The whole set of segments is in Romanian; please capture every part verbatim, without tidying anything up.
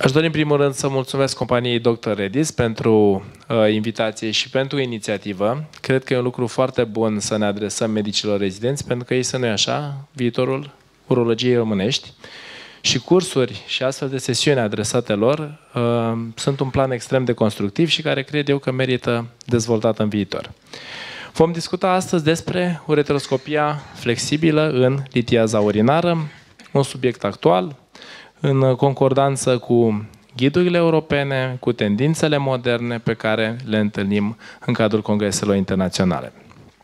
Aș dori în primul rând să mulțumesc companiei doctor Redis pentru uh, invitație și pentru inițiativă. Cred că e un lucru foarte bun să ne adresăm medicilor rezidenți, pentru că ei, să nu-i așa, viitorul urologiei românești. Și cursuri și astfel de sesiuni adresate lor uh, sunt un plan extrem de constructiv și care cred eu că merită dezvoltat în viitor. Vom discuta astăzi despre ureteroscopia flexibilă în litiaza urinară, un subiect actual, în concordanță cu ghidurile europene, cu tendințele moderne pe care le întâlnim în cadrul congreselor internaționale.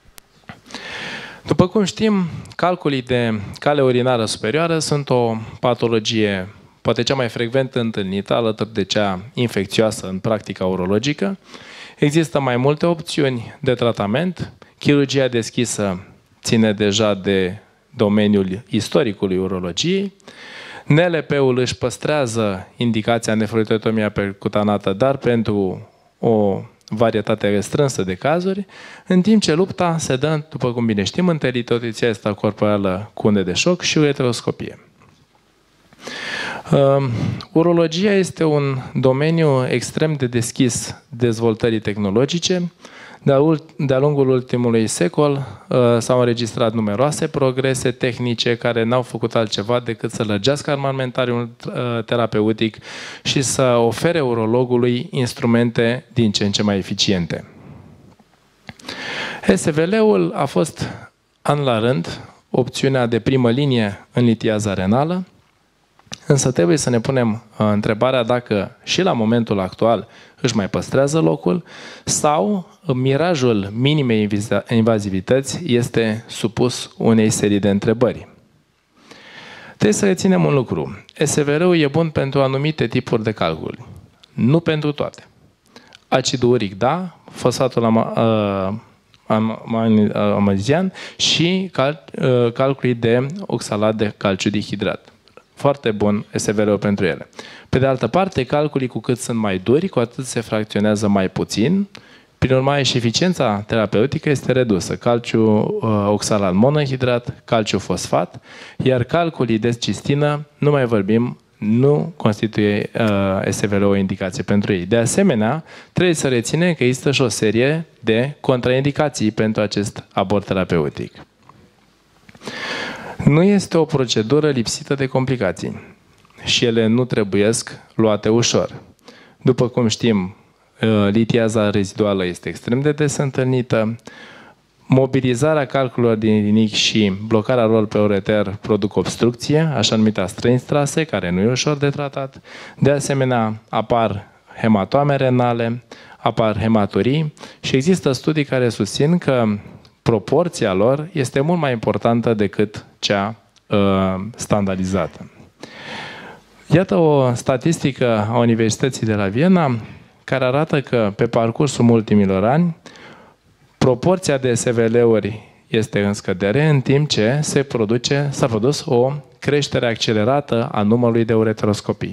După cum știm, calculii de cale urinară superioară sunt o patologie poate cea mai frecvent întâlnită, alături de cea infecțioasă în practica urologică. Există mai multe opțiuni de tratament. Chirurgia deschisă ține deja de domeniul istoricului urologiei. N L P-ul își păstrează indicația nefroitotomia percutanată, dar pentru o varietate restrânsă de cazuri, în timp ce lupta se dă, după cum bine știm, între litotripsia extracorporală cu unde de șoc și ureteroscopie. Uh, urologia este un domeniu extrem de deschis dezvoltării tehnologice. De-a lungul ultimului secol uh, s-au înregistrat numeroase progrese tehnice care n-au făcut altceva decât să lărgească armamentariul uh, terapeutic și să ofere urologului instrumente din ce în ce mai eficiente. S V L-ul a fost, an la rând, opțiunea de primă linie în litiaza renală, însă trebuie să ne punem uh, întrebarea dacă și la momentul actual își mai păstrează locul sau mirajul minimei invazivități este supus unei serii de întrebări. Trebuie să reținem un lucru. S V L-ul e bun pentru anumite tipuri de calculi, nu pentru toate. Acidul uric, da, fosfatul amazian și cal, uh, calculii de oxalat de calciu dihidrat. Foarte bun S V L-ul pentru ele. Pe de altă parte, calculii cu cât sunt mai duri, cu atât se fracționează mai puțin. Prin urmare, și eficiența terapeutică este redusă. Calciu uh, oxalat monohidrat, calciu fosfat, iar calculii de cistină, nu mai vorbim, nu constituie uh, S V L o indicație pentru ei. De asemenea, trebuie să reținem că există și o serie de contraindicații pentru acest abort terapeutic. Nu este o procedură lipsită de complicații și ele nu trebuiesc luate ușor. După cum știm, litiaza reziduală este extrem de des întâlnită, mobilizarea calculelor din rinic și blocarea lor pe ureter produc obstrucție, așa numită străinstrase, care nu e ușor de tratat. De asemenea, apar hematoame renale, apar hematurii și există studii care susțin că proporția lor este mult mai importantă decât cea uh, standardizată. Iată o statistică a Universității de la Viena care arată că pe parcursul ultimilor ani proporția de S V L-uri este în scădere, în timp ce se produce, s-a produs o creștere accelerată a numărului de ureteroscopii.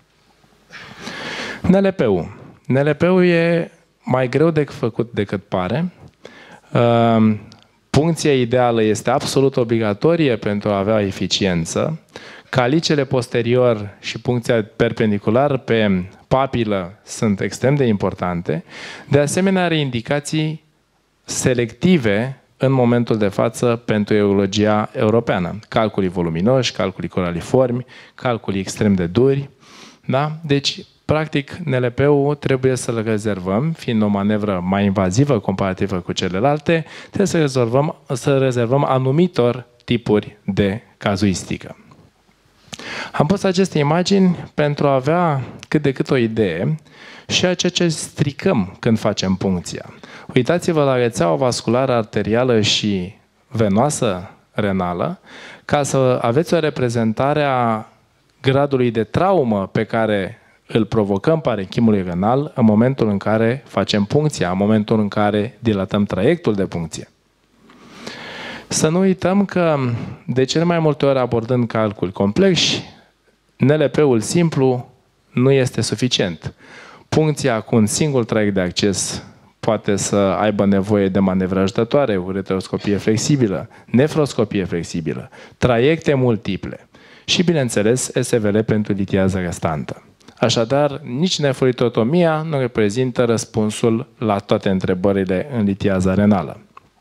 N L P-ul. N L P-ul e mai greu de făcut decât pare. Uh, puncția ideală este absolut obligatorie pentru a avea eficiență. Calicele posterior și puncția perpendiculară pe papilă sunt extrem de importante. De asemenea, are indicații selective în momentul de față pentru urologia europeană. Calculii voluminoși, calculii coraliformi, calculii extrem de duri. Da? Deci, practic, N L P-ul trebuie să-l rezervăm, fiind o manevră mai invazivă comparativă cu celelalte, trebuie să rezervăm, să rezervăm anumitor tipuri de cazuistică. Am pus aceste imagini pentru a avea cât de cât o idee și a ceea ce stricăm când facem puncția. Uitați-vă la rețeaua vasculară arterială și venoasă renală ca să aveți o reprezentare a gradului de traumă pe care îl provocăm parenchimului renal în momentul în care facem puncția, în momentul în care dilatăm traiectul de puncție. Să nu uităm că de cele mai multe ori abordând calculi complexi, N L P-ul simplu nu este suficient. Puncția cu un singur traiect de acces poate să aibă nevoie de manevre ajutătoare, ureteroscopie flexibilă, nefroscopie flexibilă, traiecte multiple și, bineînțeles, S V L pentru litiaza restantă. Așadar, nici nefluidotomia nu reprezintă răspunsul la toate întrebările în litiaza renală.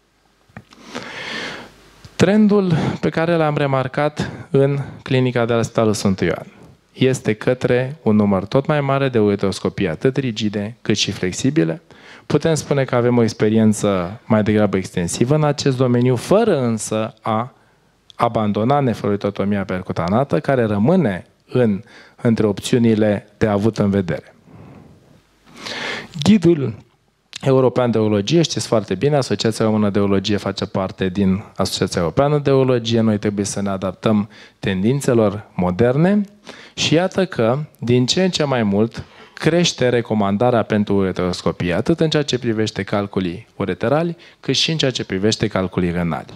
Trendul pe care l-am remarcat în clinica de la Spitalul Sfântul Ioan este către un număr tot mai mare de ureteroscopii, atât rigide cât și flexibile. Putem spune că avem o experiență mai degrabă extensivă în acest domeniu, fără însă a abandona nefluidotomia percutanată, care rămâne în, între opțiunile de avut în vedere. Ghidul European de Urologie, știți foarte bine, Asociația Română de Urologie face parte din Asociația Europeană de Urologie, noi trebuie să ne adaptăm tendințelor moderne și iată că, din ce în ce mai mult, crește recomandarea pentru ureteroscopie, atât în ceea ce privește calculii ureterali, cât și în ceea ce privește calculii renali.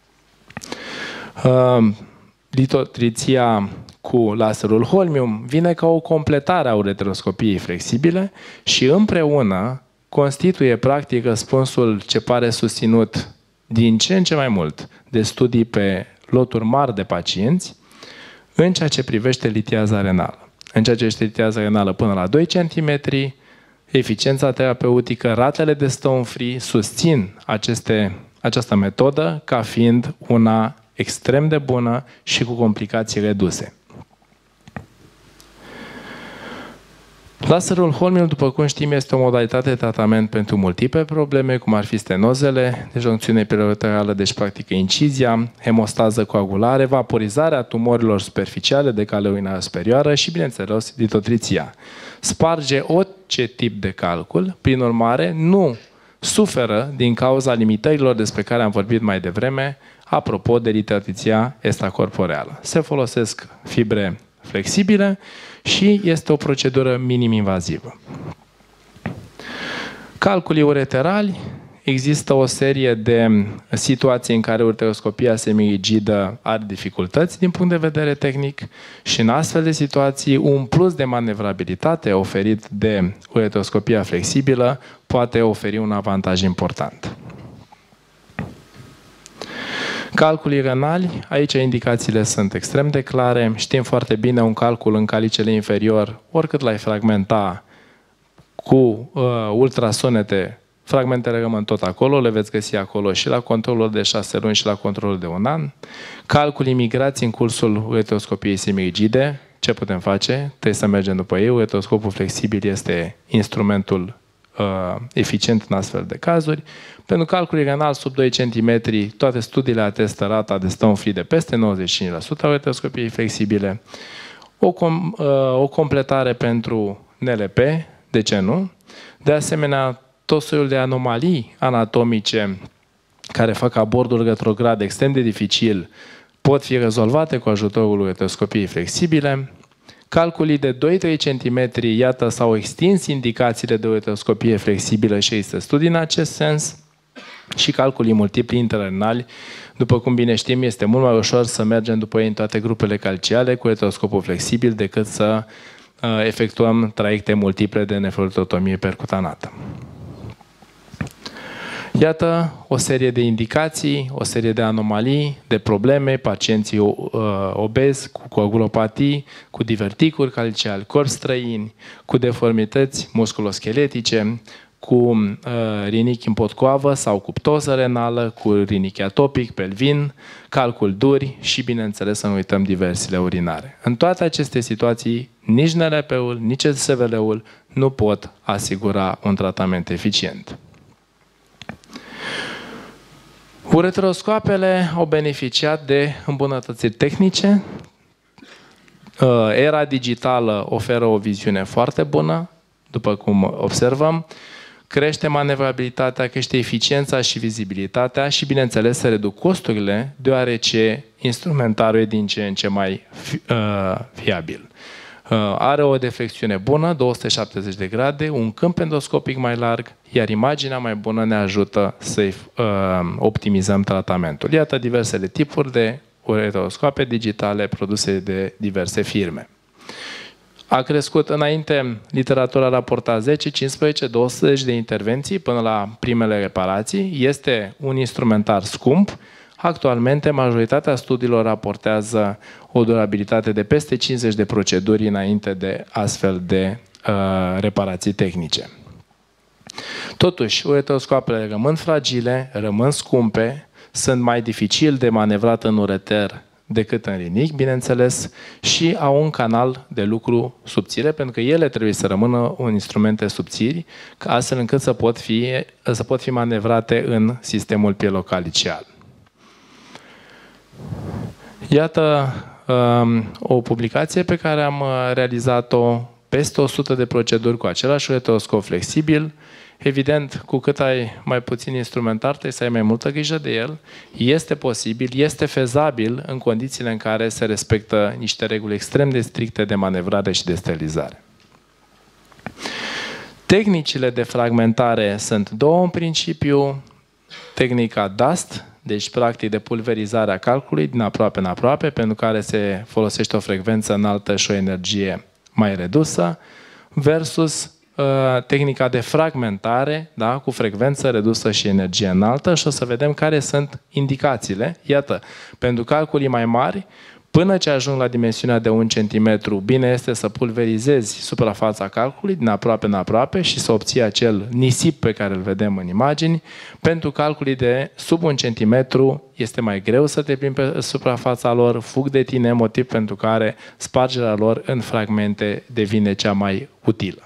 Uh, litotriția cu laserul holmium vine ca o completare a ureteroscopiei flexibile și împreună constituie practic răspunsul ce pare susținut din ce în ce mai mult de studii pe loturi mari de pacienți în ceea ce privește litiaza renală. În ceea ce privește litiaza renală până la doi centimetri, eficiența terapeutică, ratele de stone free susțin aceste, această metodă ca fiind una extrem de bună și cu complicații reduse. Laserul holmium, după cum știm, este o modalitate de tratament pentru multiple probleme, cum ar fi stenozele, dejuncțiune periureterală, deci practică incizia, hemostază coagulare, vaporizarea tumorilor superficiale de cale urinară superioară și, bineînțeles, litotriția. Sparge orice tip de calcul, prin urmare, nu suferă din cauza limitărilor despre care am vorbit mai devreme, apropo de litotriția extracorporeală. Se folosesc fibre flexibile și este o procedură minim-invazivă. Calculii ureterali, există o serie de situații în care ureteroscopia semirigidă are dificultăți din punct de vedere tehnic și în astfel de situații un plus de manevrabilitate oferit de ureteroscopia flexibilă poate oferi un avantaj important. Calculii renali, aici indicațiile sunt extrem de clare. Știm foarte bine un calcul în calicele inferior, oricât l-ai fragmenta cu uh, ultrasunete, fragmentele rămân tot acolo, le veți găsi acolo și la controlul de șase luni și la controlul de un an. Calculii migrații în cursul ureteroscopiei semirigide, ce putem face? Trebuie să mergem după ei. Ureteroscopul flexibil este instrumentul uh, eficient în astfel de cazuri. Pentru calculii renal sub doi centimetri, toate studiile atestă rata de stone free de peste nouăzeci și cinci la sută a ureteroscopiei flexibile. O, com, uh, o completare pentru N L P, de ce nu? De asemenea, tot soiul de anomalii anatomice care fac abordul retrograd extrem de dificil pot fi rezolvate cu ajutorul ureteroscopiei flexibile. Calculii de doi-trei centimetri, iată, s-au extins indicațiile de ureteroscopie flexibilă și există studii în acest sens. Și calculii multipli interrenali, după cum bine știm, este mult mai ușor să mergem după ei în toate grupele calciale cu ureteroscopul flexibil decât să uh, efectuăm traiecte multiple de nefluidotomie percutanată. Iată o serie de indicații, o serie de anomalii, de probleme, pacienții uh, obezi, cu coagulopatii, cu diverticuri calciali, corpi străini, cu deformități musculoscheletice, cu uh, rinichi în potcoavă sau cu ptoză renală, cu rinichi atopic, pelvin, calcul duri și, bineînțeles, să nu uităm diversiile urinare. În toate aceste situații, nici N L P-ul, nici S V L-ul nu pot asigura un tratament eficient. Ureteroscoapele au beneficiat de îmbunătățiri tehnice. Uh, era digitală oferă o viziune foarte bună, după cum observăm. Crește manevrabilitatea, crește eficiența și vizibilitatea și, bineînțeles, se reduc costurile, deoarece instrumentarul e din ce în ce mai uh, fiabil. Uh, are o deflexiune bună, două sute șaptezeci de grade, un câmp endoscopic mai larg, iar imaginea mai bună ne ajută să uh, optimizăm tratamentul. Iată diversele tipuri de ureteroscoape digitale produse de diverse firme. A crescut înainte, literatura raporta zece, cincisprezece, douăsprezece de intervenții până la primele reparații. Este un instrumentar scump, Actualmente, majoritatea studiilor raportează o durabilitate de peste cincizeci de proceduri înainte de astfel de uh, reparații tehnice. Totuși, ureteroscoapele rămân fragile, rămân scumpe, sunt mai dificil de manevrat în ureter decât în rinic, bineînțeles, și au un canal de lucru subțire, pentru că ele trebuie să rămână un instrumente subțiri, astfel încât să pot fi, să pot fi manevrate în sistemul pielocalicial. Iată um, o publicație pe care am realizat-o, peste o sută de proceduri cu același ureteroscop flexibil. Evident, cu cât ai mai puțin instrumentar, trebuie să ai mai multă grijă de el. Este posibil, este fezabil în condițiile în care se respectă niște reguli extrem de stricte de manevrare și de sterilizare. Tehnicile de fragmentare sunt două în principiu. Tehnica dust, deci practic de pulverizare a calculului din aproape în aproape, pentru care se folosește o frecvență înaltă și o energie mai redusă, versus tehnica de fragmentare, da, cu frecvență redusă și energie înaltă, și o să vedem care sunt indicațiile. Iată, pentru calculii mai mari, până ce ajung la dimensiunea de un centimetru, bine este să pulverizezi suprafața calculului din aproape în aproape și să obții acel nisip pe care îl vedem în imagini. Pentru calculii de sub un centimetru este mai greu să te plimbi pe suprafața lor, fug de tine, motiv pentru care spargerea lor în fragmente devine cea mai utilă.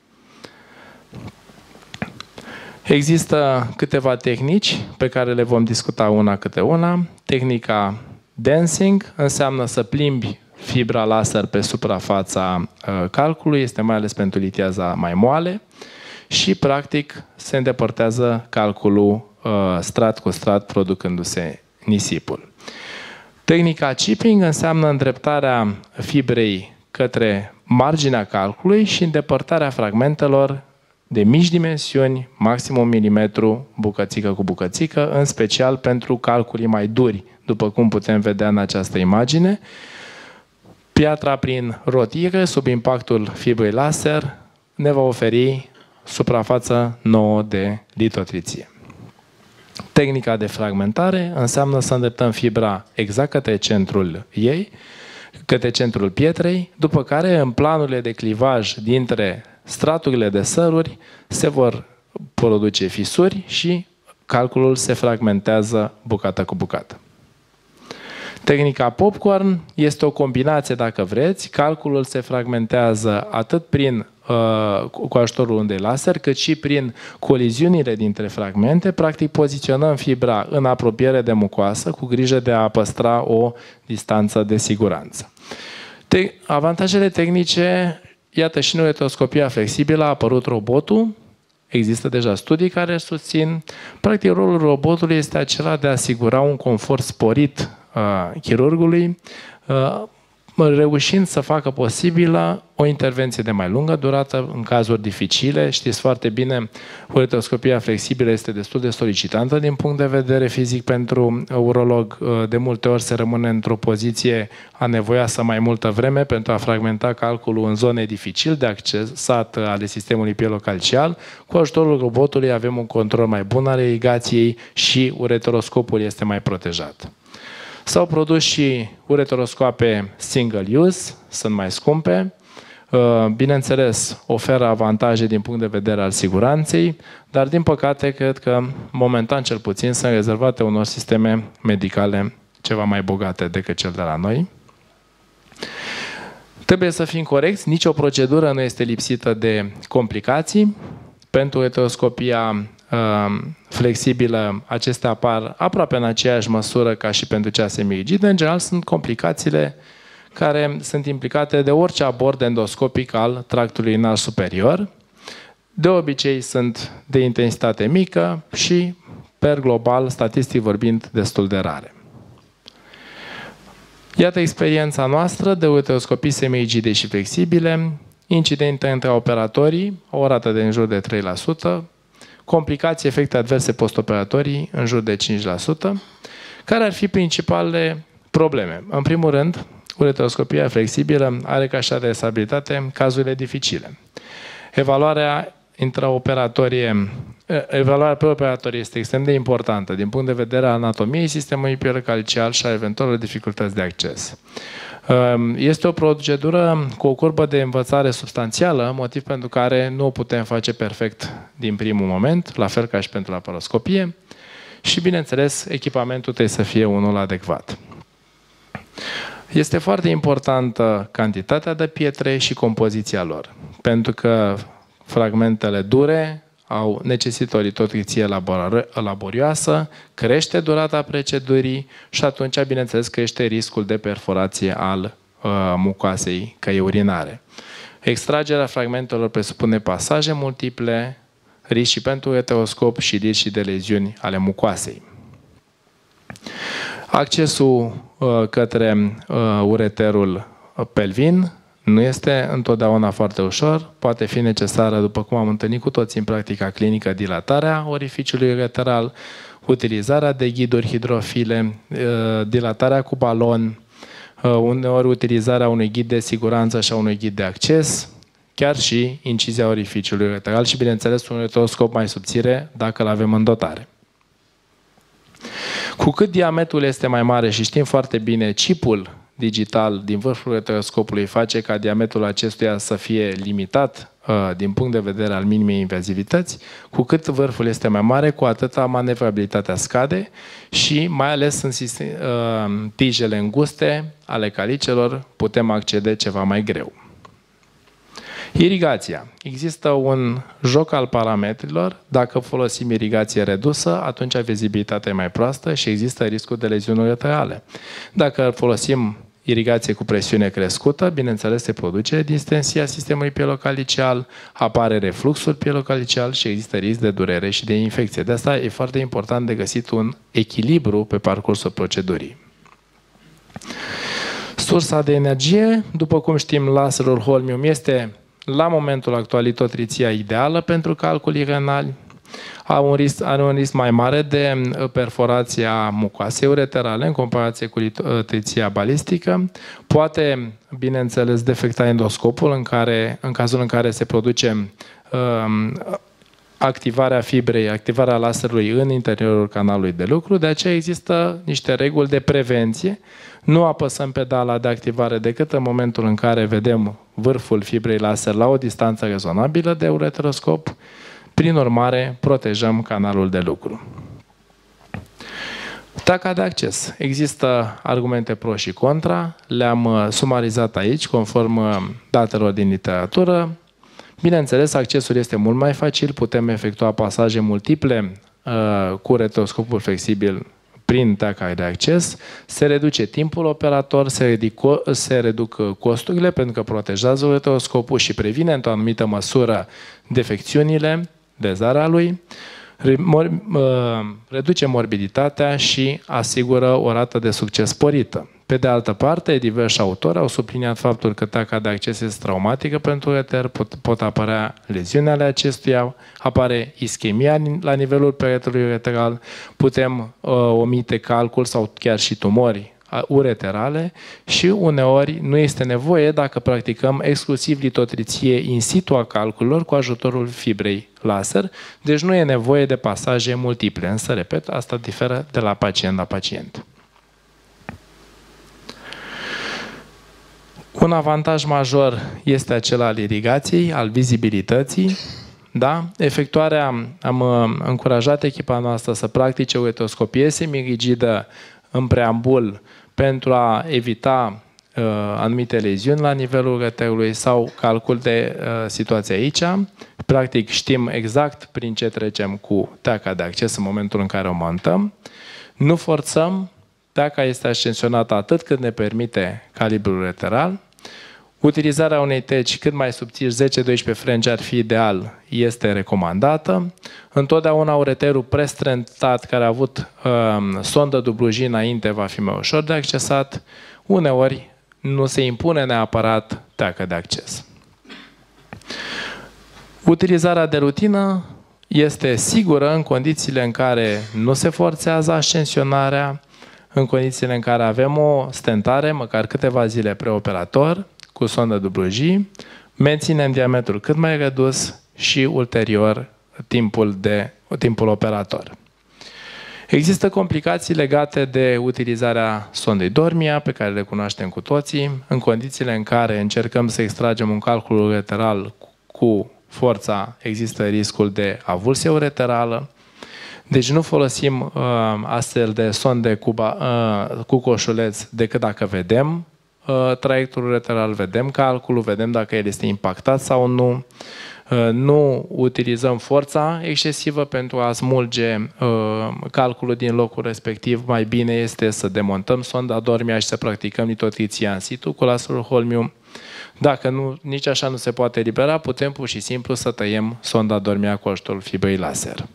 Există câteva tehnici pe care le vom discuta una câte una. Tehnica dancing înseamnă să plimbi fibra laser pe suprafața uh, calculului, este mai ales pentru litiaza mai moale și practic se îndepărtează calculul uh, strat cu strat, producându-se nisipul. Tehnica chipping înseamnă îndreptarea fibrei către marginea calculului și îndepărtarea fragmentelor de mici dimensiuni, maxim un milimetru, bucățică cu bucățică, în special pentru calculii mai duri, după cum putem vedea în această imagine. Piatra prin rotire, sub impactul fibrei laser, ne va oferi suprafață nouă de litotriție. Tehnica de fragmentare înseamnă să îndreptăm fibra exact către centrul ei, către centrul pietrei, după care în planurile de clivaj dintre straturile de săruri se vor produce fisuri și calculul se fragmentează bucată cu bucată. Tehnica popcorn este o combinație, dacă vreți. Calculul se fragmentează atât prin, uh, cu ajutorul undei laser, cât și prin coliziunile dintre fragmente. Practic poziționăm fibra în apropiere de mucoasă cu grijă de a păstra o distanță de siguranță. Te- avantajele tehnice, iată, și în ureteroscopia flexibilă a apărut robotul. Există deja studii care susțin. Practic, rolul robotului este acela de a asigura un confort sporit a chirurgului, reușind să facă posibilă o intervenție de mai lungă durată în cazuri dificile. Știți foarte bine, ureteroscopia flexibilă este destul de solicitantă din punct de vedere fizic pentru urolog. De multe ori se rămâne într-o poziție anevoioasă mai multă vreme pentru a fragmenta calculul în zone dificil de accesat ale sistemului pielocalcial. Cu ajutorul robotului avem un control mai bun al irigației și ureteroscopul este mai protejat. S-au produs și ureteroscoape single use, sunt mai scumpe. Bineînțeles, oferă avantaje din punct de vedere al siguranței, dar din păcate cred că momentan cel puțin sunt rezervate unor sisteme medicale ceva mai bogate decât cel de la noi. Trebuie să fim corecți, nicio procedură nu este lipsită de complicații. Pentru ureteroscopia flexibilă, acestea apar aproape în aceeași măsură ca și pentru cea semirigidă. În general, sunt complicațiile care sunt implicate de orice abord endoscopic al tractului anal superior. De obicei sunt de intensitate mică și, per global, statistic vorbind, destul de rare. Iată experiența noastră de ureteroscopii semirigide și flexibile. Incidente între operatorii, o rată de în jur de trei la sută, complicații, efecte adverse postoperatorii în jur de cinci la sută. Care ar fi principalele probleme? În primul rând, ureteroscopia flexibilă are ca și adresabilitate cazurile dificile. Evaluarea intraoperatorie, evaluarea preoperatorie este extrem de importantă din punct de vedere al anatomiei sistemului pielocalcial și a eventuale dificultăți de acces. Este o procedură cu o curbă de învățare substanțială, motiv pentru care nu o putem face perfect din primul moment, la fel ca și pentru laparoscopie, și, bineînțeles, echipamentul trebuie să fie unul adecvat. Este foarte importantă cantitatea de pietre și compoziția lor, pentru că fragmentele dure au necesită o litotricție laborioasă, crește durata procedurii și atunci, bineînțeles, crește riscul de perforație al uh, mucoasei căii urinare. Extragerea fragmentelor presupune pasaje multiple, risc și pentru ureteroscop și risc și de leziuni ale mucoasei. Accesul uh, către uh, ureterul pelvin nu este întotdeauna foarte ușor, poate fi necesară, după cum am întâlnit cu toții în practica clinică, dilatarea orificiului ureteral, utilizarea de ghiduri hidrofile, dilatarea cu balon, uneori utilizarea unui ghid de siguranță și a unui ghid de acces, chiar și incizia orificiului ureteral și, bineînțeles, un ureteroscop mai subțire dacă îl avem în dotare. Cu cât diametrul este mai mare și știm foarte bine, chipul digital din vârful ureteroscopului face ca diametrul acestuia să fie limitat uh, din punct de vedere al minimei invazivități, cu cât vârful este mai mare, cu atâta manevrabilitatea scade și mai ales în sistem, uh, tijele înguste ale calicelor putem accede ceva mai greu. Irigația. Există un joc al parametrilor. Dacă folosim irigație redusă, atunci vizibilitatea e mai proastă și există riscul de leziuni ureterale. Dacă folosim irigație cu presiune crescută, bineînțeles, se produce distensia sistemului pielocalcial, apare refluxul pielocalcial și există risc de durere și de infecție. De asta e foarte important de găsit un echilibru pe parcursul procedurii. Sursa de energie, după cum știm, laserul holmium este la momentul actual litotriția ideală pentru calculii renali. Are un risc, are un risc mai mare de perforație a mucoasei ureterale în comparație cu litotriția balistică. Poate, bineînțeles, defecta endoscopul în, care, în cazul în care se produce um, activarea fibrei, activarea laserului în interiorul canalului de lucru. De aceea există niște reguli de prevenție. Nu apăsăm pedala de activare decât în momentul în care vedem vârful fibrei laser la o distanță rezonabilă de ureteroscop. Prin urmare, protejăm canalul de lucru. Taca de acces. Există argumente pro și contra. Le-am sumarizat aici, conform datelor din literatură. Bineînțeles, accesul este mult mai facil. Putem efectua pasaje multiple uh, cu ureteroscopul flexibil prin taca de acces. Se reduce timpul operator, se, ridic, se reduc costurile pentru că protejează ureteroscopul și previne într-o anumită măsură defecțiunile de zarea lui, reduce morbiditatea și asigură o rată de succes sporită. Pe de altă parte, diversi autori au subliniat faptul că taca de acces este traumatică pentru ureter, pot, pot apărea leziuni ale acestuia, apare ischemia la nivelul peretelui ureteral, putem uh, omite calcul sau chiar și tumori ureterale și uneori nu este nevoie dacă practicăm exclusiv litotriție in situ a calculelor cu ajutorul fibrei laser, deci nu e nevoie de pasaje multiple, însă, repet, asta diferă de la pacient la pacient. Un avantaj major este acela al irigației, al vizibilității. Da? Efectuarea, am încurajat echipa noastră să practice ureteroscopie semirigidă în preambul pentru a evita uh, anumite leziuni la nivelul ureterului sau calcul de uh, situație aici. Practic știm exact prin ce trecem cu teaca de acces în momentul în care o montăm. Nu forțăm, teaca este ascensionată atât cât ne permite calibrul ureteral. Utilizarea unei teci cât mai subțiri, zece doisprezece frengi ar fi ideal, este recomandată. Întotdeauna ureterul prestrentat care a avut uh, sondă dubluji înainte va fi mai ușor de accesat. Uneori nu se impune neapărat teacă de acces. Utilizarea de rutină este sigură în condițiile în care nu se forțează ascensionarea, în condițiile în care avem o stentare, măcar câteva zile preoperator, cu sondă dubluji, menținem diametrul cât mai redus, și ulterior timpul, de, timpul operator. Există complicații legate de utilizarea sondei Dormia, pe care le cunoaștem cu toții, în condițiile în care încercăm să extragem un calcul ureteral cu forța, există riscul de avulsie ureterală. Deci nu folosim uh, astfel de sonde cu, uh, cu coșuleț decât dacă vedem uh, traiectul ureteral, vedem calculul, vedem dacă el este impactat sau nu. Uh, nu utilizăm forța excesivă pentru a smulge uh, calculul din locul respectiv. Mai bine este să demontăm sonda Dormia și să practicăm litotriția în situ cu laserul holmium. Dacă nu, nici așa nu se poate elibera, putem pur și simplu să tăiem sonda Dormia cu ajutorul fibrei laser.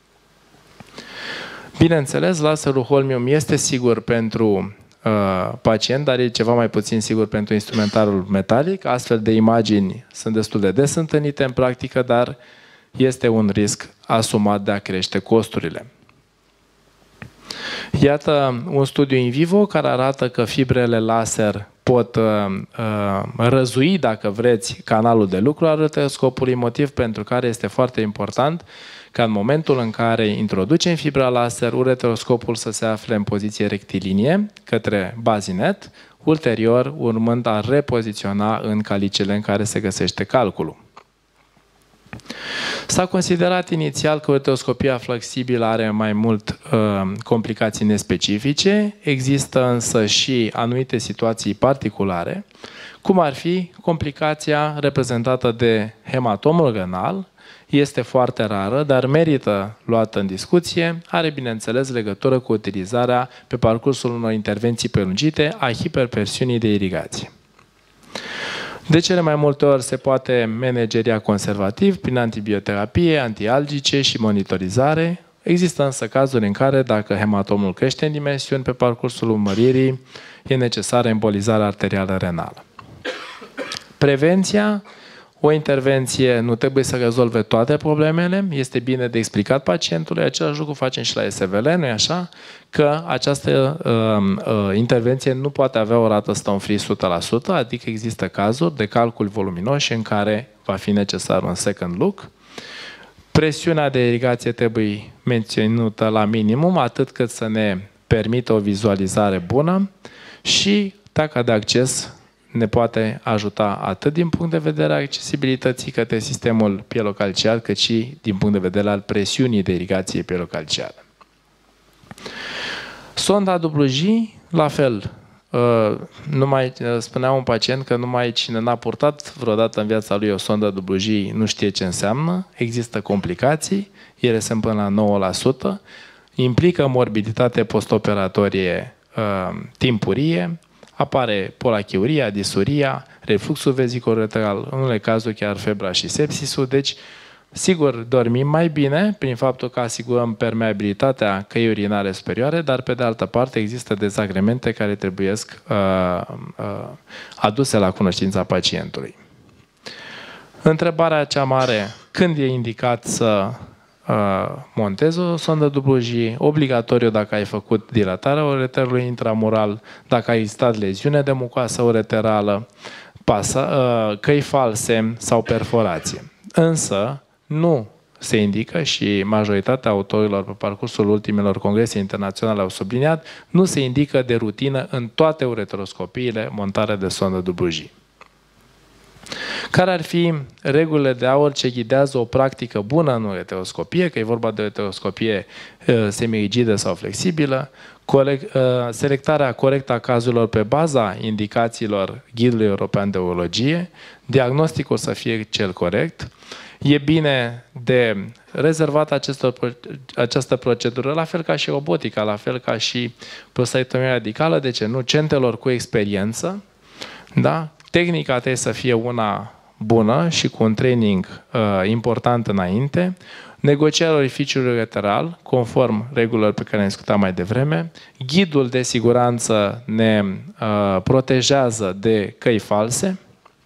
Bineînțeles, laserul holmium este sigur pentru uh, pacient, dar e ceva mai puțin sigur pentru instrumentarul metalic. Astfel de imagini sunt destul de des întâlnite în practică, dar este un risc asumat de a crește costurile. Iată un studiu in vivo care arată că fibrele laser pot uh, uh, răzui, dacă vreți, canalul de lucru al ureteroscopului, motiv pentru care este foarte important ca în momentul în care introducem fibra laser, ureteroscopul să se afle în poziție rectilinie către bazinet, ulterior urmând a repoziționa în calicele în care se găsește calculul. S-a considerat inițial că ureteroscopia flexibilă are mai mult uh, complicații nespecifice, există însă și anumite situații particulare, cum ar fi complicația reprezentată de hematomul renal. Este foarte rară, dar merită luată în discuție, are bineînțeles legătură cu utilizarea pe parcursul unor intervenții prelungite a hiperpresiunii de irigație. De cele mai multe ori se poate manageria conservativ prin antibioterapie, antialgice și monitorizare. Există însă cazuri în care, dacă hematomul crește în dimensiuni pe parcursul urmăririi, e necesară embolizarea arterială renală. Prevenția. O intervenție nu trebuie să rezolve toate problemele, este bine de explicat pacientului, același lucru facem și la S V L, nu-i așa? Că această uh, uh, intervenție nu poate avea o rată stone-free o sută la sută, adică există cazuri de calculi voluminoși în care va fi necesar un second look. Presiunea de irigație trebuie menținută la minimum, atât cât să ne permită o vizualizare bună și taca de acces ne poate ajuta atât din punct de vedere al accesibilității către sistemul pielocalciar, cât și din punct de vedere al presiunii de irigație pielocalciară. Sonda W J, la fel, numai, spunea un pacient că numai cine n-a purtat vreodată în viața lui o sondă W J nu știe ce înseamnă, există complicații, ele sunt până la nouă la sută, implică morbiditate postoperatorie uh, timpurie, apare polachiuria, disuria, refluxul vezico-ureteral, în unele cazuri chiar febra și sepsisul. Deci, sigur, dormim mai bine prin faptul că asigurăm permeabilitatea căii urinare superioare, dar pe de altă parte există dezagremente care trebuiesc uh, uh, aduse la cunoștința pacientului. Întrebarea cea mare, când e indicat să montezi o sondă W J, obligatoriu dacă ai făcut dilatarea ureterului intramural, dacă a existat leziune de mucoasă ureterală, pasa, căi false sau perforație. Însă, nu se indică și majoritatea autorilor pe parcursul ultimelor congrese internaționale au subliniat, nu se indică de rutină în toate ureteroscopiile montarea de sondă W J. Care ar fi regulile de aur ce ghidează o practică bună în ureteroscopie, că e vorba de ureteroscopie uh, semirigidă sau flexibilă, corect, uh, selectarea corectă a cazurilor pe baza indicațiilor Ghidului European de Urologie, diagnosticul să fie cel corect, e bine de rezervat acestor, această procedură, la fel ca și robotica, la fel ca și prostatectomia radicală, de ce nu, centrelor cu experiență, da? Tehnica trebuie să fie una bună și cu un training uh, important înainte. Negocierea orificiului ureteral, conform regulilor pe care le-am discutat mai devreme. Ghidul de siguranță ne uh, protejează de căi false.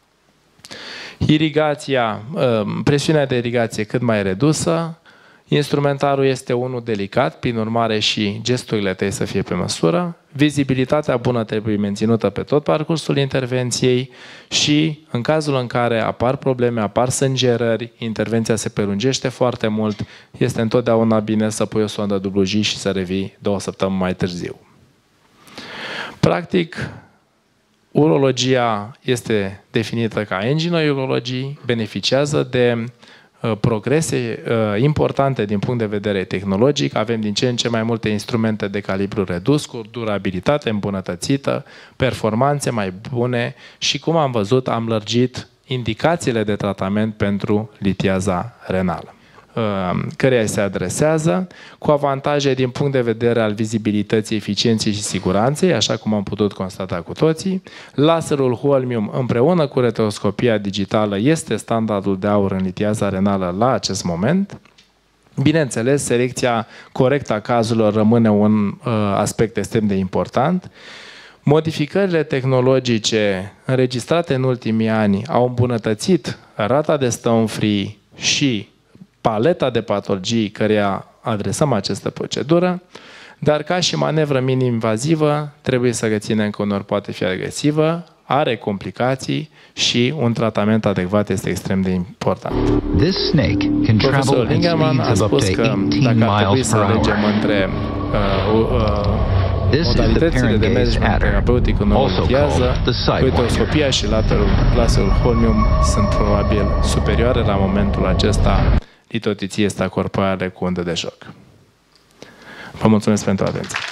Irigația, uh, presiunea de irigație cât mai redusă. Instrumentarul este unul delicat, prin urmare și gesturile trebuie să fie pe măsură. vizibilitatea bună trebuie menținută pe tot parcursul intervenției și în cazul în care apar probleme, apar sângerări, intervenția se prelungește foarte mult, este întotdeauna bine să pui o sondă W J și să revii două săptămâni mai târziu. Practic, urologia este definită ca angiourologie, beneficiază de uh, progrese uh, importante din punct de vedere tehnologic. Avem din ce în ce mai multe instrumente de calibru redus, cu durabilitate îmbunătățită, performanțe mai bune și, cum am văzut, am lărgit indicațiile de tratament pentru litiaza renală, căreia se adresează, cu avantaje din punct de vedere al vizibilității, eficienței și siguranței, așa cum am putut constata cu toții. Laserul holmium împreună cu retroscopia digitală este standardul de aur în litiaza renală la acest moment. Bineînțeles, selecția corectă a cazurilor rămâne un uh, aspect extrem de important. Modificările tehnologice înregistrate în ultimii ani au îmbunătățit rata de stone free și paleta de patologii căreia adresăm această procedură, dar ca și manevră minim-invazivă trebuie să reținem că uneori poate fi agresivă, are complicații și un tratament adecvat este extrem de important. Profesorul Lingerman a spus că dacă ar trebui să alegem între uh, uh, modalitățile de management terapeutic în litiază, retroscopia și laserul holmium sunt probabil superioare la momentul acesta litotiție extracorporeale cu undă de șoc. Vă mulțumesc pentru atenție.